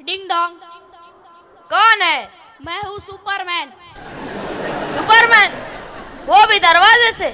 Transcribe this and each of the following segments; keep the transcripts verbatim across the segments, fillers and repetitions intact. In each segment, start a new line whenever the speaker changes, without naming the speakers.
Ding dong.
कौन है?
मैं हूँ सुपरमैन।
सुपरमैन? वो भी दरवाजे से?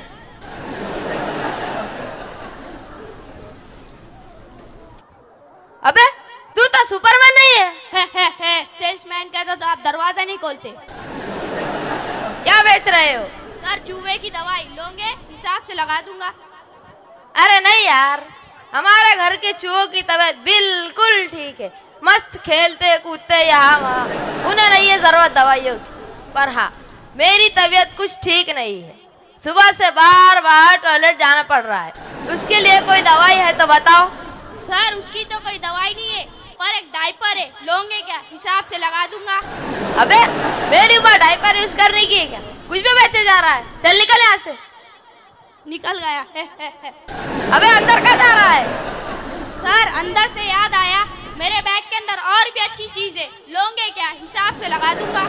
अबे तू तो सुपरमैन नहीं है।
हे हे हे सेल्समैन कहते तो आप दरवाजा नहीं खोलते।
क्या बेच रहे हो?
सर चूहे की दवाई लोगे हिसाब से लगा दूंगा।
अरे नहीं यार, हमारे घर के चूहों की तबीयत बिल्कुल ठीक है, मस्त खेलते कूदते यहाँ वहाँ, उन्हें नहीं है जरूरत दवाइयों की। पर हाँ, मेरी तबीयत कुछ ठीक नहीं है, सुबह से बार बार टॉयलेट जाना पड़ रहा है, उसके लिए कोई दवाई है तो बताओ।
सर उसकी तो कोई दवाई नहीं है, पर एक डायपर है, लोगे क्या हिसाब से लगा दूंगा।
अबे मेरी ऊपर डायपर यूज करने की है क्या? कुछ भी बेचे जा रहा है, चल निकल यहाँ से।
निकल गया। हे हे हे।
अबे अंदर क्या जा रहा है?
सर अंदर से याद आया, मेरे बैग के अंदर और भी अच्छी चीज है, लोगे क्या हिसाब से लगा दूंगा।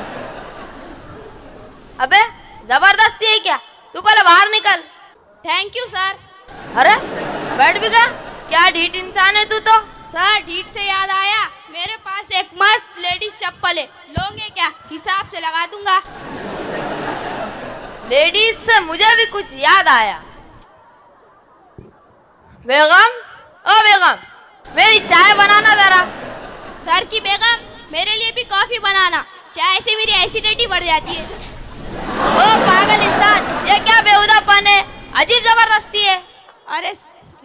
अबे जबरदस्ती है क्या? तू पहले बाहर निकल।
Thank you sir.
अरे बैठ भी गया, क्या ढीठ इंसान है तू तो।
सर ढीठ से याद आया, मेरे पास एक मस्त लेडीज चप्पल है, लोगे क्या हिसाब से लगा दूंगा।
लेडीज से मुझे भी कुछ याद आया। बेगम, ओ बेगम, मेरी चाय बनाना जरा।
सर की बेगम, मेरे लिए भी कॉफी बनाना, चाय से मेरी एसिडिटी बढ़ जाती है।
ओ पागल इंसान, ये क्या बेहुदापन है, अजीब जबरदस्ती है।
अरे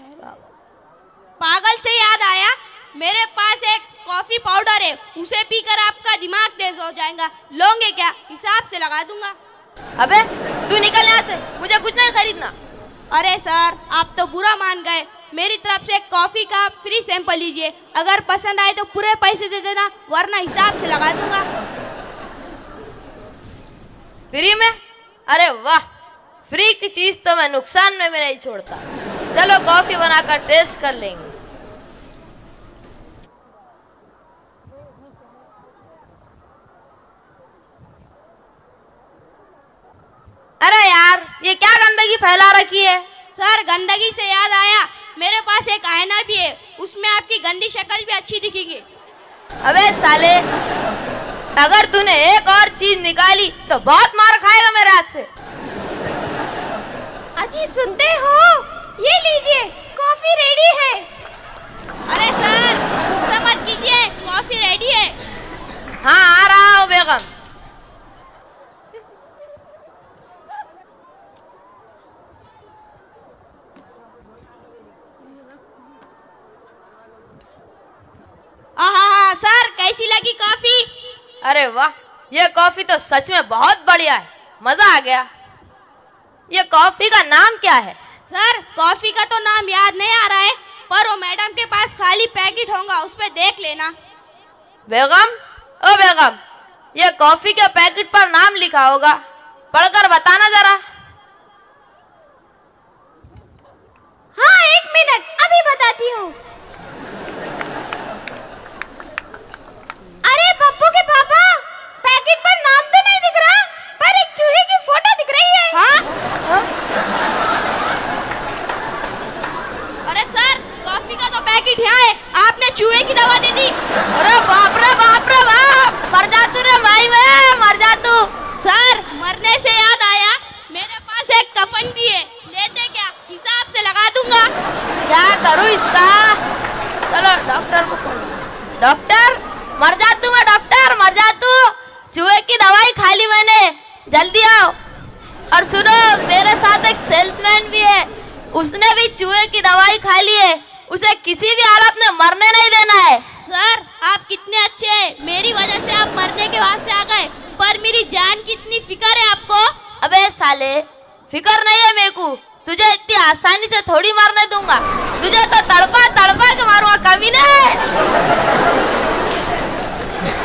पागल से याद आया, मेरे पास एक कॉफी पाउडर है, उसे पीकर आपका दिमाग तेज हो जाएगा, लोगे क्या हिसाब से लगा दूंगा।
अबे तू निकल यहाँ से, मुझे कुछ नहीं खरीदना।
अरे सर आप तो बुरा मान गए, मेरी तरफ से कॉफी का फ्री सैंपल लीजिए, अगर पसंद आए तो पूरे पैसे दे देना, वरना हिसाब से लगा दूंगा।
फ्री में? अरे वाह, फ्री की चीज तो मैं नुकसान में भी नहीं छोड़ता। चलो कॉफी बनाकर टेस्ट कर लेंगे। अरे यार, ये क्या गंदगी फैला रखी है?
सर गंदगी से याद आया, मेरे पास एक आईना भी है, उसमें आपकी गंदी शक्ल भी अच्छी दिखेगी।
अबे साले, अगर तूने एक और चीज निकाली तो बहुत मार खाएगा मेरे हाथ से।
अजी सुनते हो, ये लीजिए कॉफी रेडी है। अरे सर गुस्सा मत कीजिए, कॉफी रेडी है।
हाँ आ रहा हूँ बेगम।
आहा सर कैसी लगी कॉफी?
अरे वाह, ये कॉफी तो सच में बहुत बढ़िया है, मजा आ गया। ये कॉफी का नाम क्या है?
सर कॉफी का तो नाम याद नहीं आ रहा है, पर वो मैडम के पास खाली पैकेट होगा, उस पे देख लेना।
बेगम, ओ बेगम, ये कॉफी के पैकेट पर नाम लिखा होगा, पढ़कर बताना जरा।
हाँ एक मिनट, अभी बताती हूँ। अरे पप्पू के पापा, पैकेट पर नाम तो नहीं दिख रहा, पर एक चूहे की फोटो दिख रही है। हाँ? हाँ? अरे सर कॉफी का तो पैकेट यहाँ है, आपने चूहे की दवा दे दी।
अरे बाप रे बाप रे बाप, मर जा तू रे भाई, मैं मर जा तू।
सर मरने से याद आया, मेरे पास एक कफन भी है, लेते क्या हिसाब से लगा दूंगा।
क्या करूँ इसका? चलो डॉक्टर को फोन। डॉक्टर, मर जा तू, मैं डॉक्टर, मर जा तू, चूहे की दवाई खा ली मैंने, जल्दी आओ। और सुनो, मेरे साथ एक सेल्समैन भी है, उसने भी चूहे की दवाई खा ली है, उसे किसी भी हालत में मरने नहीं देना है।
सर आप कितने अच्छे हैं, मेरी वजह से आप मरने के वास्ते आ गए, पर मेरी जान की इतनी फिक्र है आपको।
अबे साले, फिक्र नहीं है मेरे को, तुझे इतनी आसानी से थोड़ी मारने दूंगा, तुझे तो तड़पा तड़पा के मारूंगा, कभी नहीं।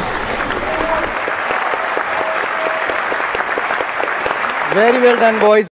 Very well done, boys.